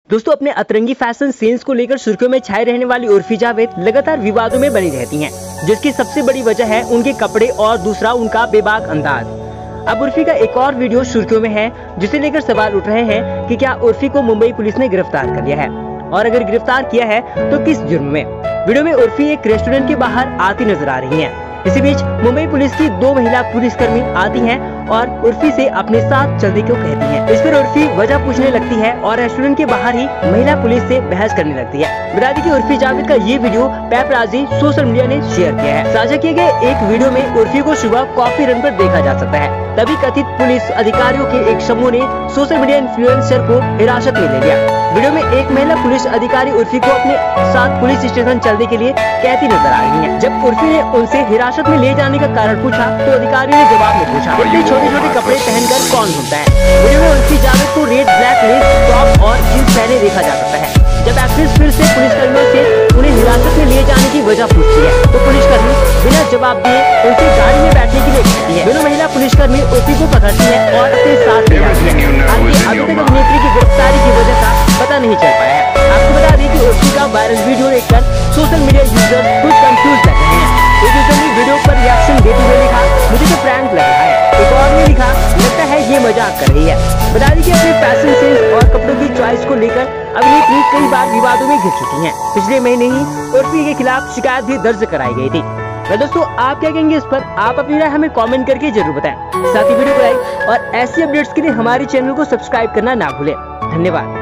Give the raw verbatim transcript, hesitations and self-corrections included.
दोस्तों, अपने अतरंगी फैशन सेंस को लेकर सुर्खियों में छाए रहने वाली उर्फी जावेद लगातार विवादों में बनी रहती हैं, जिसकी सबसे बड़ी वजह है उनके कपड़े और दूसरा उनका बेबाक अंदाज। अब उर्फी का एक और वीडियो सुर्खियों में है, जिसे लेकर सवाल उठ रहे हैं कि क्या उर्फी को मुंबई पुलिस ने गिरफ्तार कर लिया है और अगर गिरफ्तार किया है तो किस जुर्म में। वीडियो में उर्फी एक रेस्टोरेंट के बाहर आती नजर आ रही है। इसी बीच मुंबई पुलिस की दो महिला पुलिसकर्मी आती हैं और उर्फी से अपने साथ चलने को कहती हैं। इस पर उर्फी वजह पूछने लगती है और रेस्टोरेंट के बाहर ही महिला पुलिस से बहस करने लगती है। बता दें कि उर्फी जावेद का ये वीडियो पैपराजी सोशल मीडिया ने शेयर किया है। साझा किए गए एक वीडियो में उर्फी को सुबह कॉफी रन पर देखा जा सकता है। तभी कथित पुलिस अधिकारियों के एक समूह ने सोशल मीडिया इन्फ्लुएंसर को हिरासत में ले लिया। वीडियो में एक महिला पुलिस अधिकारी उर्फी को अपने साथ पुलिस स्टेशन चलने के लिए कहती नजर आ रही है। जब उर्फी ने उनसे हिरासत में ले जाने का कारण पूछा तो अधिकारी ने जवाब में पूछा, इतने छोटे छोटे कपड़े पहनकर कौन घूमता है। वीडियो में उर्फी जावेद को रेड ब्लैक लेस टॉप और जींस पहने देखा जा सकता है। जब एक्ट्रेस फिर से पुलिसकर्मियों से उन्हें हिरासत में लिए जाने की वजह पूछती है तो पुलिसकर्मी बिना जवाब दिए उनसे गाड़ी में बैठने के लिए कहती है। दोनों महिला पुलिसकर्मी उर्फी को पकड़ती है और अपने साथ ले जाती है। हालांकि अभी तक अभिनेत्री की गिरफ्तारी की वजह का पता नहीं चल पाया है। आपको बता दें कि उर्फी का वायरल वीडियो देखकर सोशल मीडिया यूजर खुद कंफ्यूज लग रहे हैं। एक यूजर ने वीडियो पर रिएक्शन देते हुए लिखा, मुझे तो प्रैंक लग रहा है। एक और ने लिखा, लगता है ये मजाक कर रही है। बता दें कि अपने फैशन सेंस और कपड़ों की चॉइस को लेकर अभिनेत्री कई बार विवादों में घिर चुकी हैं। पिछले महीने ही उर्फी के खिलाफ शिकायत भी दर्ज कराई गई थी। तो दोस्तों, आप क्या कहेंगे इस पर? आप अपनी राय हमें कमेंट करके जरूर बताएं। साथ ही वीडियो को लाइक और ऐसी अपडेट्स के लिए हमारे चैनल को सब्सक्राइब करना ना भूलें। धन्यवाद।